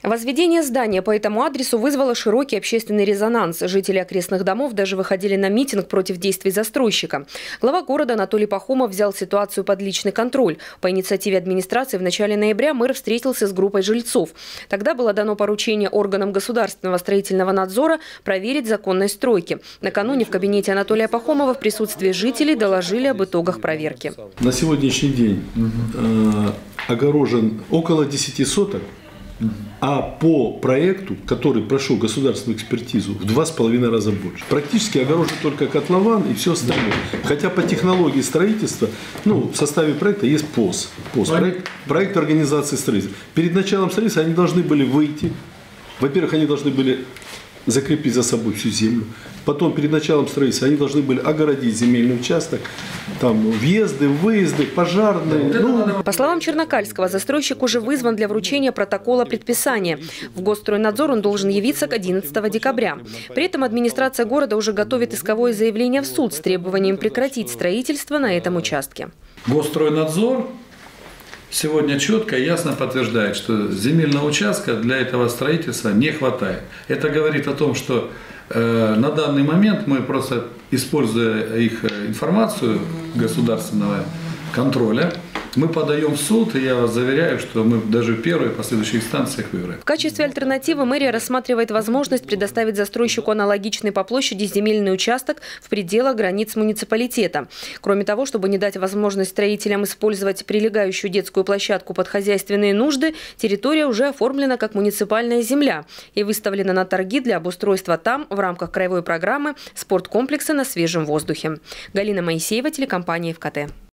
Возведение здания по этому адресу вызвало широкий общественный резонанс. Жители окрестных домов даже выходили на митинг против действий застройщика. Глава города Анатолий Пахомов взял ситуацию под личный контроль. По инициативе администрации в начале ноября мэр встретился с группой жильцов. Тогда было дано поручение органам государственного строительного надзора проверить законность стройки. Накануне в кабинете Анатолия Пахомова в присутствии жителей доложили об итогах проверки. На сегодняшний день огорожен около 10 соток. А по проекту, который прошел государственную экспертизу, в 2,5 раза больше. Практически огорожен только котлован и все остальное. Хотя по технологии строительства, в составе проекта есть ПОС. Проект организации строительства. Перед началом строительства они должны были выйти. Во-первых, они должны были закрепить за собой всю землю. Потом, перед началом строительства, они должны были огородить земельный участок. Там въезды, выезды, пожарные. По словам Чернокальского, застройщик уже вызван для вручения протокола предписания. В Госстройнадзор он должен явиться к 11 декабря. При этом администрация города уже готовит исковое заявление в суд с требованием прекратить строительство на этом участке. Госстройнадзор сегодня четко и ясно подтверждает, что земельного участка для этого строительства не хватает. Это говорит о том, что на данный момент мы просто, используя их информацию государственного контроля, мы подаем в суд, и я вас заверяю, что мы даже в первой и последующих инстанциях выиграем. В качестве альтернативы мэрия рассматривает возможность предоставить застройщику аналогичный по площади земельный участок в пределах границ муниципалитета. Кроме того, чтобы не дать возможность строителям использовать прилегающую детскую площадку под хозяйственные нужды, территория уже оформлена как муниципальная земля и выставлена на торги для обустройства там в рамках краевой программы спорткомплекса на свежем воздухе. Галина Моисеева, телекомпания ФКТ.